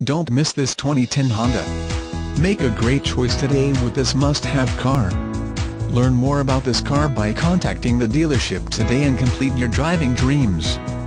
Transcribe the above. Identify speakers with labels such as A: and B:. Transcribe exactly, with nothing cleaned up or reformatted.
A: Don't miss this twenty ten Honda. Make a great choice today with this must-have car. Learn more about this car by contacting the dealership today and complete your driving dreams.